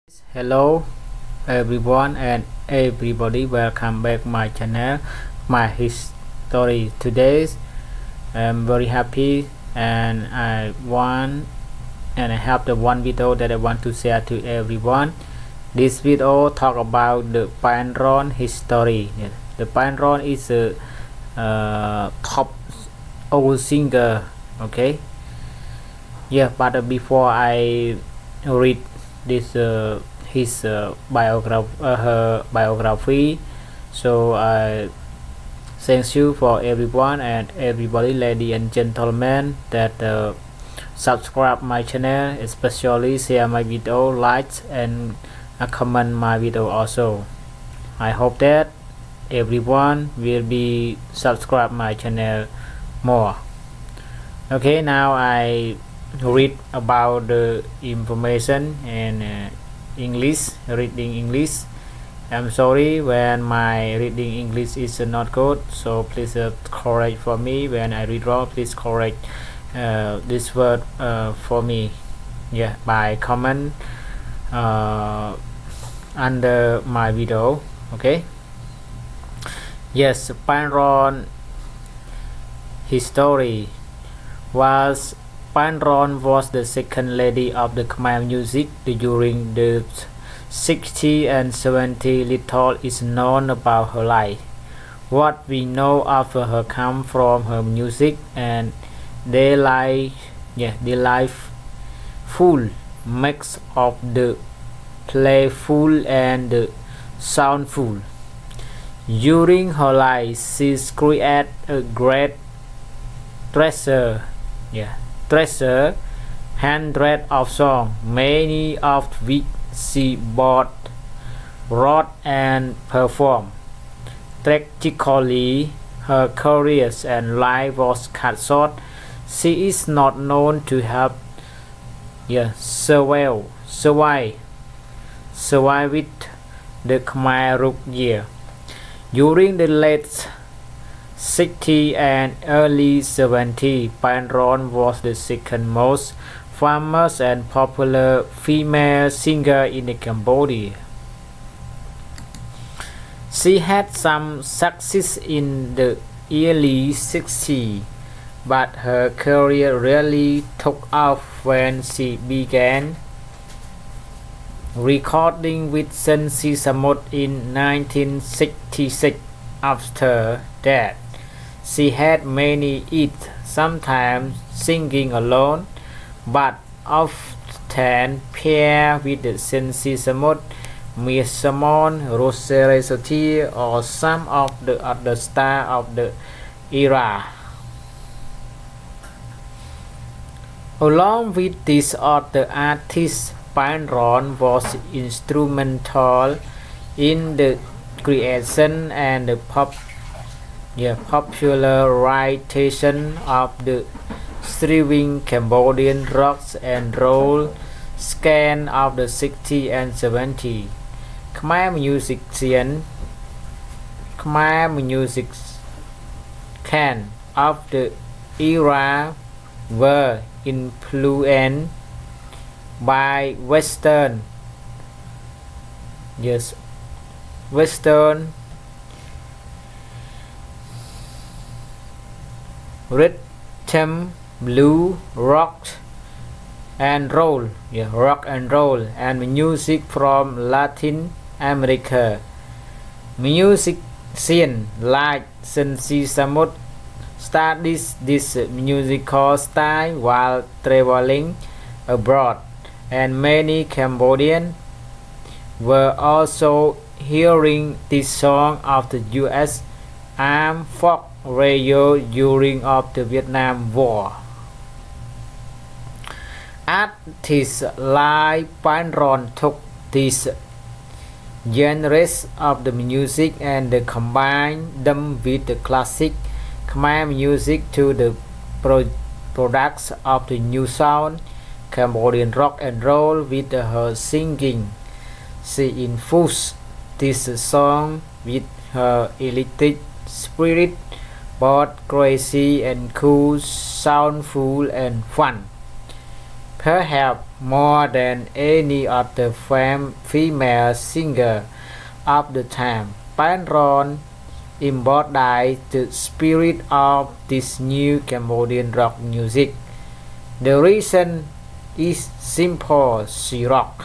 Hello everyone and everybody, welcome back my channel, my history. Today I'm very happy and I have the one video that I want to share to everyone. This video talk about the Pandron history. The Pandron is a top old singer. Okay, but before I read this his her biography, so I thank you for everyone and everybody, ladies and gentlemen, that subscribe my channel, especially share my video, like and comment my video also. I hope that everyone will be subscribe my channel more. Okay, now I read about the information and English, reading English. I'm sorry when my reading English is not good, so please correct for me when I read wrong. Please correct this word for me, by comment under my video. Okay, yes, Pandron history. Pandron was the second lady of the Khmer music during the 60s and 70s. Little is known about her life. What we know of her comes from her music and their life full mix of the playful and the soundful. During her life, she created a great treasure hundreds of songs, many of which she both wrote and performed. Tragically, her career and life was cut short. She is not known to have survived the Khmer Rouge year. During the late 60s and early 70s, Pandron was the second most famous and popular female singer in Cambodia. She had some success in the early 60s, but her career really took off when she began recording with Sensi Samut in 1966. After that, she had many hits, sometimes singing alone, but often paired with the Sensi Samut, Miss Samon, Rosere Sotir, or some of the other stars of the era. Along with these other artists, Pandron was instrumental in the creation and the popularization of the thriving Cambodian rock and roll scene of the 60s and 70s. Khmer musicians of the era were influenced by Western rhythm, blues, rock and roll, and music from Latin America. Musicians like Sensi Samut studied this musical style while traveling abroad, and many Cambodians were also hearing this song of the U.S. Armed Forces radio during of the Vietnam War. Artists like Pandron took these genres of the music and combined them with the classic Khmer music to the products of the new sound Cambodian rock and roll with her singing. She infused this song with her electric spirit, both crazy and cool, soundful and fun. perhaps more than any other female singer of the time. Pan embodied the spirit of this new Cambodian rock music. The reason is simple: she rock.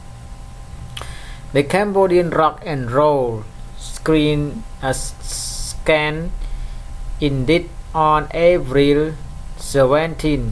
The Cambodian rock and roll scene scan ended on April 17,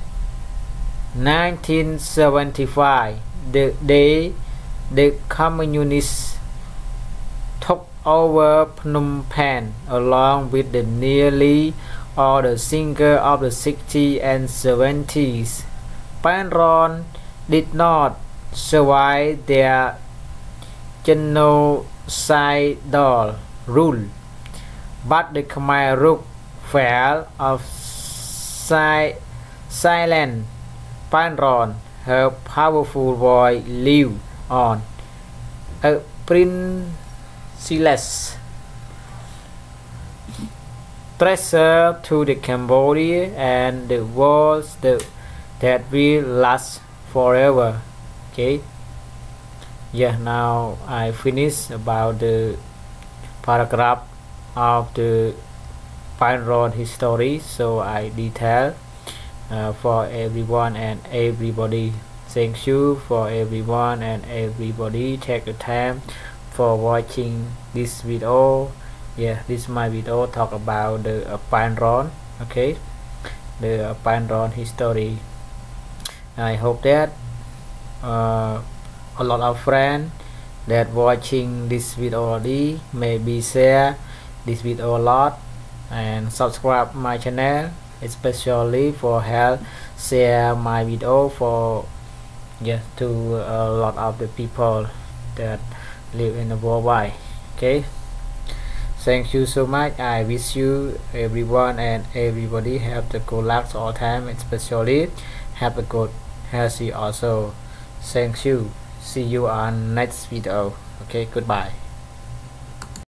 1975, the day the communists took over Phnom Penh, along with the nearly all the singers of the 60s and 70s. Pan did not survive their genocidal rule, but the Khmer Rouge fell of silent. Pan, her powerful voice lived on, a priceless treasure to the Cambodia and the world that will last forever. Okay. Yeah, now I finished about the paragraph of the Pan history, so I detail for everyone and everybody. Thank you for everyone and everybody. Take the time for watching this video. Yeah, this is my video talk about the Pan. Okay, the Pan history. I hope that a lot of friends that watching this video already maybe share this video a lot and subscribe my channel, especially for help share my video for to a lot of the people that live in the worldwide. Okay, thank you so much. I wish you everyone and everybody have the good luck all time, especially have a good healthy also. Thank you. See you on next video. Okay, goodbye.